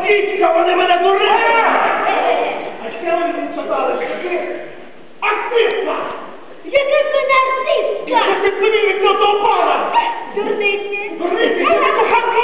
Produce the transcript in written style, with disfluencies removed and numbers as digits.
Артистка, вони мене дурили! А ще вони сказали, що ти артистка! Яка ж мене артистка? Що ти мені від цього пана? Дурниці. Дурниці, це не коханка!